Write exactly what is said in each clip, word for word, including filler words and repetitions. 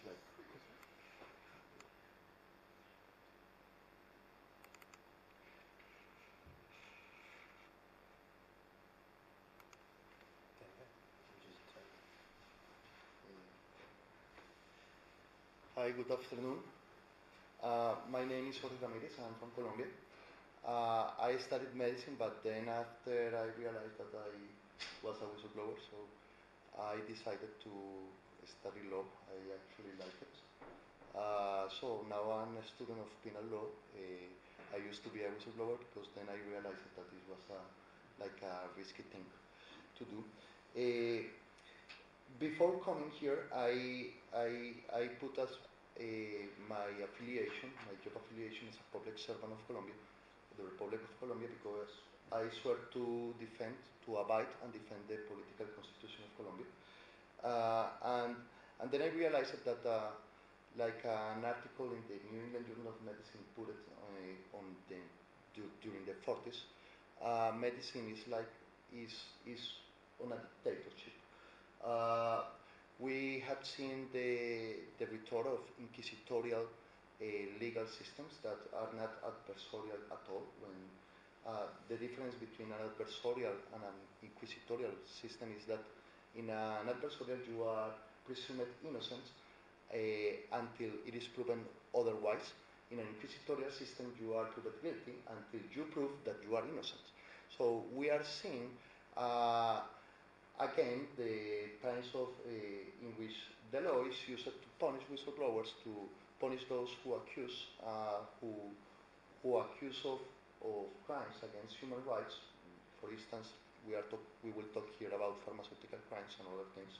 like. Hi, good afternoon. Uh, my name is Jorge Ramirez. I'm from Colombia. Uh, I studied medicine, but then after I realized that I was a whistleblower, so I decided to study law. I actually like it. Uh, so now I'm a student of penal law. Uh, I used to be a whistleblower because then I realized that it was a, like a risky thing to do. Uh, Before coming here, I I I put as a, my affiliation, my job affiliation is a public servant of Colombia, the Republic of Colombia, because I swear to defend, to abide and defend the political constitution of Colombia. Uh, and and then I realized that uh, like uh, an article in the New England Journal of Medicine put it uh, on the during the forties, uh, medicine is like is is on a dictatorship. Uh, we have seen the, the return of inquisitorial uh, legal systems that are not adversarial at all. When uh, the difference between an adversarial and an inquisitorial system is that in an adversarial you are presumed innocent uh, until it is proven otherwise. In an inquisitorial system you are proven guilty until you prove that you are innocent. So we are seeing uh, again, the times of uh, in which the law is used to punish whistleblowers, to punish those who accuse, uh, who who accuse of, of crimes against human rights. For instance, we are talk, we will talk here about pharmaceutical crimes and other things.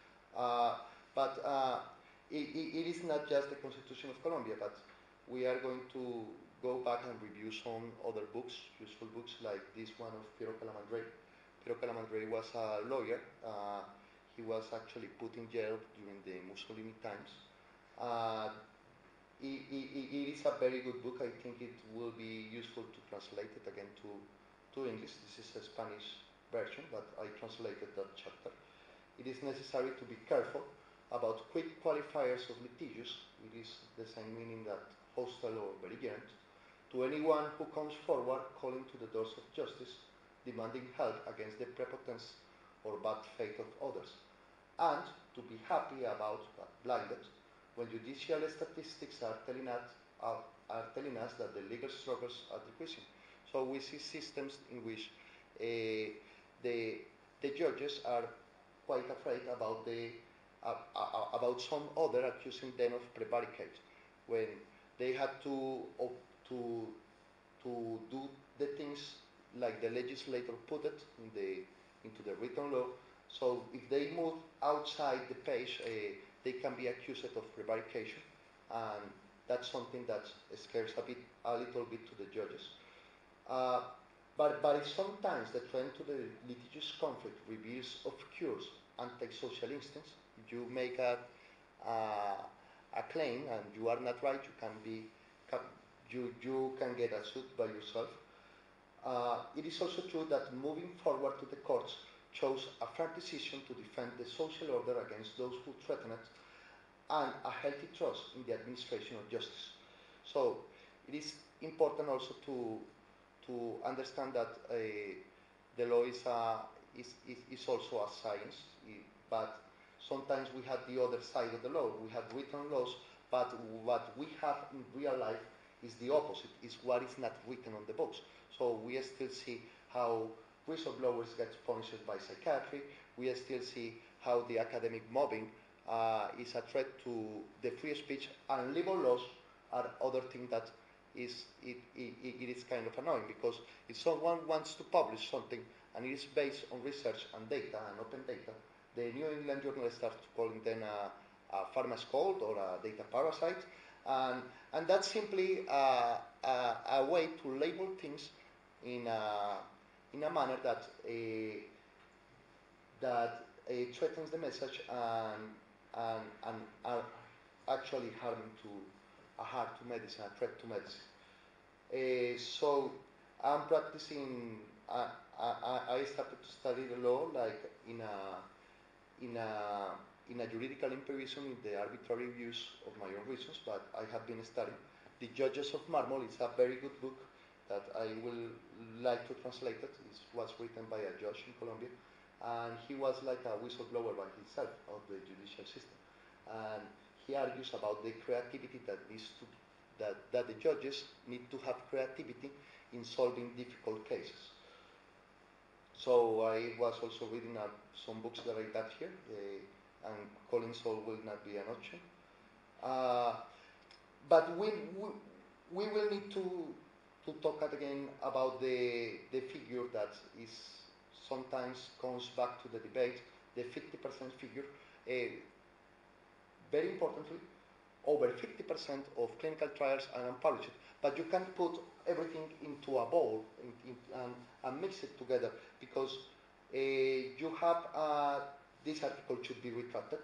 Uh, but uh, it, it is not just the Constitution of Colombia, but we are going to go back and review some other books, useful books like this one of Piero Calamandrei. Piero Calamandrei was a lawyer. Uh, he was actually put in jail during the Mussolini times. Uh, it, it, it is a very good book. I think it will be useful to translate it again to, to English. This is a Spanish version, but I translated that chapter. It is necessary to be careful about quick qualifiers of litigious. It is the same meaning that hostile or belligerent. To anyone who comes forward calling to the doors of justice, demanding help against the prepotence or bad faith of others, and to be happy about, but blinded, when judicial statistics are telling us, are, are telling us that the legal struggles are decreasing. So we see systems in which uh, the, the judges are quite afraid about, the, uh, uh, about some other accusing them of prevaricate, when they had to, uh, to, to do the things like the legislator put it in the, into the written law. So if they move outside the page, uh, they can be accused of prevarication, and that's something that scares a bit, a little bit to the judges. Uh, but, but if sometimes the trend to the litigious conflict reveals occurs antisocial instincts, you make a, uh, a claim and you are not right, you can be, can, you, you can get a suit by yourself. Uh, it is also true that moving forward to the courts chose a fair decision to defend the social order against those who threaten it, and a healthy trust in the administration of justice. So it is important also to, to understand that uh, the law is, a, is, is, is also a science, but sometimes we have the other side of the law. We have written laws, but what we have in real life is the opposite, is what is not written on the books. So we still see how whistleblowers get punished by psychiatry. We still see how the academic mobbing uh, is a threat to the free speech, and libel laws are other thing that is it, it, it is kind of annoying, because if someone wants to publish something and it is based on research and data and open data, the New England Journal starts calling them a, a pharma scold or a data parasite, and and that's simply a, a, a way to label things in a in a manner that uh, that uh, threatens the message and and and are actually harming to a harm to medicine, a threat to medicine. Uh, so I'm practicing. I, I, I started to study the law like in a in a in a juridical empiricism in the arbitrary views of my own reasons, but I have been studying. The Judges of Mármol is a very good book that I will like to translate it. It was written by a judge in Colombia, and he was like a whistleblower by himself of the judicial system. And he argues about the creativity that needs to, that, that the judges need to have creativity in solving difficult cases. So I was also reading uh, some books that I got here, uh, and calling Saul will not be an option. Uh, but we, we, we will need to, to talk again about the, the figure that is sometimes comes back to the debate, the fifty percent figure. Uh, very importantly, over fifty percent of clinical trials are unpublished, but you can't put everything into a bowl in, in, and, and mix it together, because uh, you have, uh, this article should be retracted.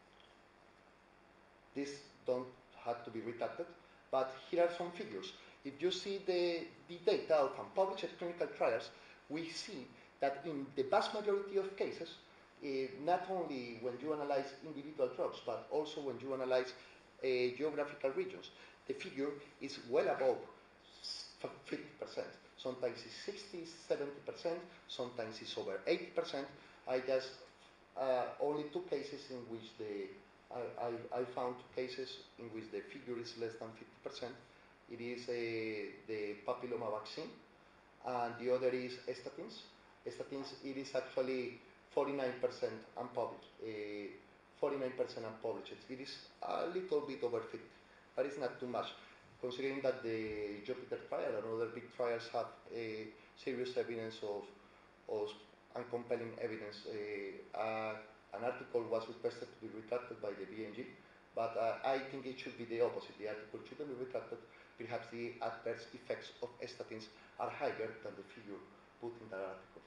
This don't have to be retracted, but here are some figures. If you see the, the data of unpublished clinical trials, we see that in the vast majority of cases, uh, not only when you analyze individual drugs, but also when you analyze uh, geographical regions, the figure is well above fifty percent. Sometimes it's sixty, seventy percent, sometimes it's over eighty percent. I just, uh, only two cases in which the, I, I, I found two cases in which the figure is less than fifty percent. It is a, the papilloma vaccine, and the other is statins. Statins, it is actually forty-nine percent unpublished, uh, forty-nine percent unpublished. It is a little bit over fifty, but it's not too much, considering that the Jupiter trial and other big trials have uh, serious evidence of, of and compelling evidence. Uh, uh, an article was requested to be retracted by the B M G, but uh, I think it should be the opposite. The article shouldn't be retracted. Perhaps the adverse effects of statins are higher than the figure put in that article.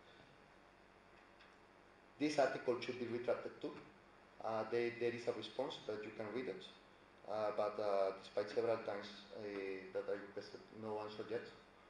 This article should be retracted too. Uh, they, there is a response that you can read it, uh, but uh, despite several times uh, that I requested, no answer yet.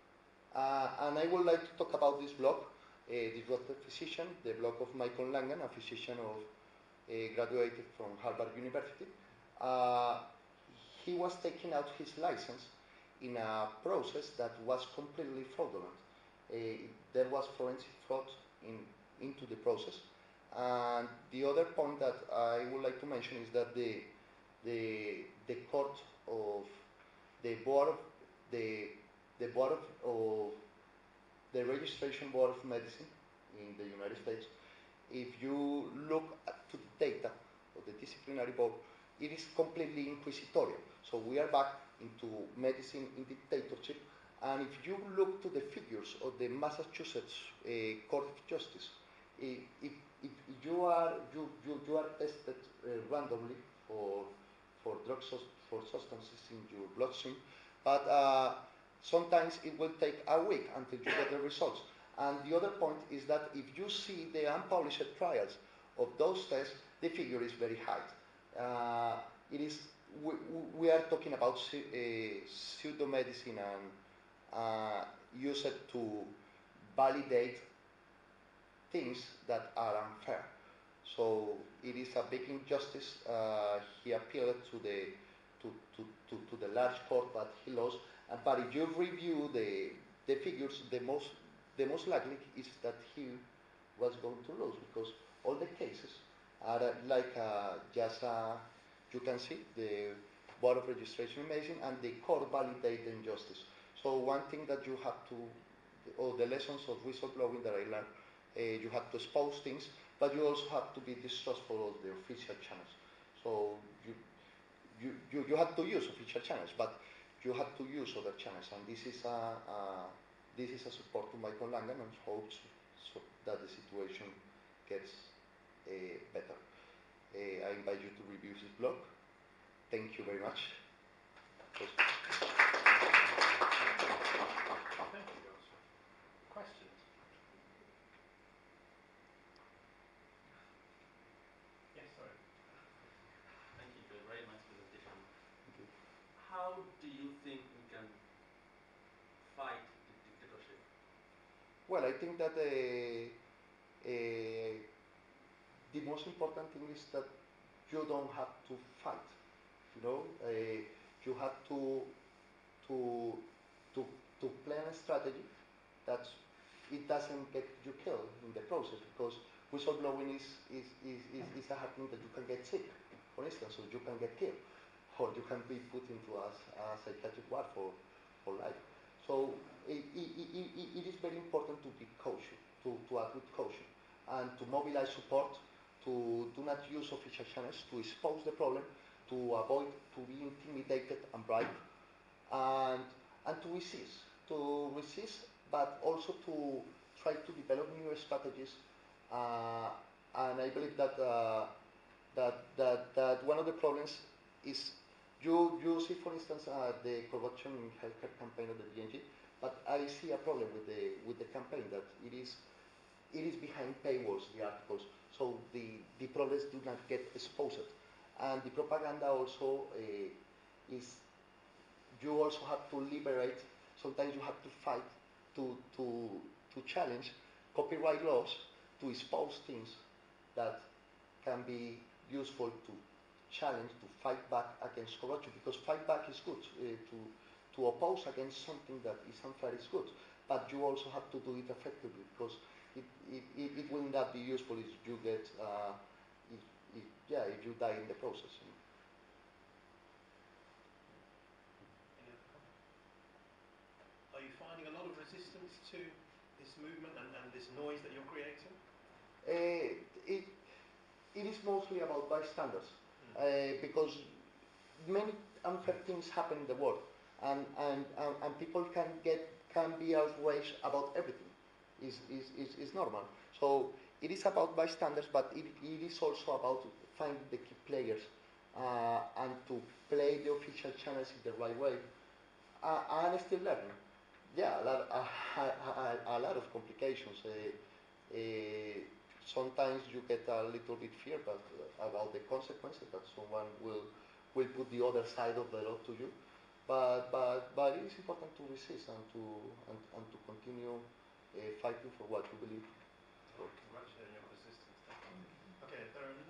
Uh, and I would like to talk about this blog. Uh, this was the physician, the blog of Michael Langan, a physician of uh, graduated from Harvard University. Uh, he was taking out his license in a process that was completely fraudulent. Uh, there was forensic fraud in, into the process. And the other point that I would like to mention is that the the the court of the board of the the board of, of the registration board of medicine in the United States, if you look at to the data of the disciplinary board, it is completely inquisitorial. So we are back into medicine in dictatorship. And if you look to the figures of the Massachusetts uh, Court of Justice, if, if, if you are you, you, you are tested uh, randomly for for drugs for substances in your bloodstream, but uh, sometimes it will take a week until you get the results. And the other point is that if you see the unpublished trials of those tests, the figure is very high. Uh, it is we, we are talking about uh, pseudomedicine and uh, use it to validate things that are unfair. So it is a big injustice. Uh, he appealed to the to, to, to, to the large court, but he lost. Uh, but if you review the the figures, the most the most likely is that he was going to lose, because all the cases are uh, like uh, just uh, you can see the Board of Registration in Medicine and the court validate the injustice. So one thing that you have to, or the lessons of whistleblowing that I learned, uh, you have to expose things, but you also have to be distrustful of the official channels. So you, you, you, you have to use official channels, but you have to use other channels, and this is a, a this is a support to Michael Langan, and hopes so that the situation gets uh, better. Uh, I invite you to review this blog. Thank you very much. Thank you, Joseph. Questions? Yes, sorry. Thank you for a very nice presentation. How do you think we can fight the dictatorship? Well, I think that uh, uh, the most important thing is that you don't have to fight. You know, uh, you have to to to to plan a strategy that it doesn't get you killed in the process, because whistleblowing is is, is, is, is a happening that you can get sick, for instance, or you can get killed, or you can be put into a, a psychiatric ward for, for life. So it, it, it, it, it is very important to be cautious, to, to act with caution, and to mobilize support, to do not use official channels, to expose the problem, to avoid to be intimidated and bribed, and, and to resist, to resist, but also to try to develop new strategies. Uh, and I believe that, uh, that, that, that one of the problems is you, you see, for instance, uh, the corruption in healthcare campaign of the D N G, but I see a problem with the, with the campaign, that it is, it is behind paywalls, the articles, so the, the problems do not get exposed. And the propaganda also uh, is, you also have to liberate, sometimes you have to fight to, to, to challenge copyright laws, to expose things that can be useful to challenge, to fight back against corruption, because fight back is good, uh, to, to oppose against something that is unfair is good, but you also have to do it effectively, because it, it, it, it will not be useful if you get, uh, if, if, yeah, if you die in the process. You know. Any other comment? Are you finding a lot of resistance to this movement and, and this noise that you're creating? Uh, it, it is mostly about bystanders, Mm. uh, because many unfair things happen in the world, and, and, and, and people can get can be outraged about everything. Is is is is normal. So it is about bystanders, but it, it is also about finding the key players, uh, and to play the official channels in the right way. Uh, and still learning. Yeah, a lot, uh, a, a, a lot of complications. Uh, uh, sometimes you get a little bit fear, but uh, about the consequences that someone will will put the other side of the law to you. But but but it is important to resist and to and, and to continue uh, fighting for what you believe. Well, congratulating your persistence. Definitely. Okay, if there are